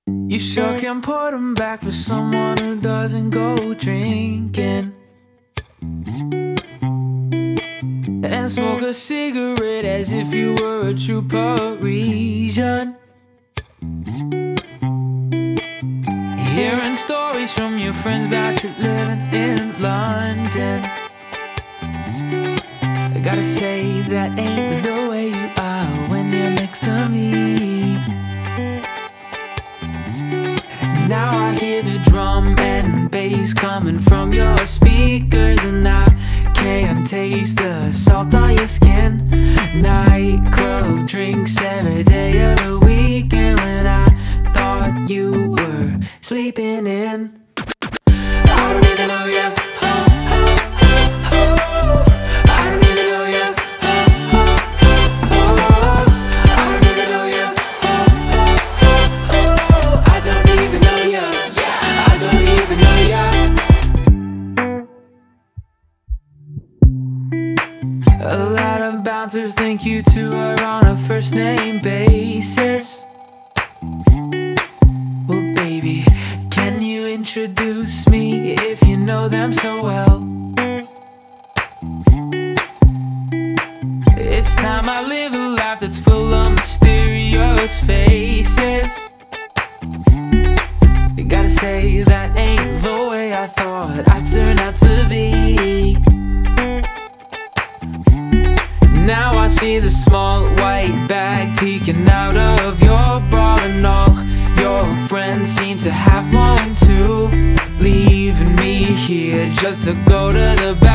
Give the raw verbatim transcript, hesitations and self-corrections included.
You sure can put them back for someone who doesn't go drinking and smoke a cigarette as if you were a true Parisian. Hearing stories from your friends about you living in London. I gotta say that ain't the way you are when you're next to me. Now I hear the drum and bass coming from your speakers, and I can't taste the salt on your skin. Nightclub drinks every day of the weekend when I thought you were sleeping in. I don't even know you. Oh, oh, oh, oh. I don't even know you. Oh, oh, oh, oh. I don't even know you. Oh, oh, oh, oh. I don't even know you. I don't even know you. A lot of bouncers think you two are on a first name basis. Well, baby, can you introduce me if you know them so well? It's time I live a life that's full of mysterious faces. You gotta say that ain't the way I thought I turned out to be. Now I see the small white bag peeking out of your bra, and all your friends seem to have one too, leaving me here just to go to the back.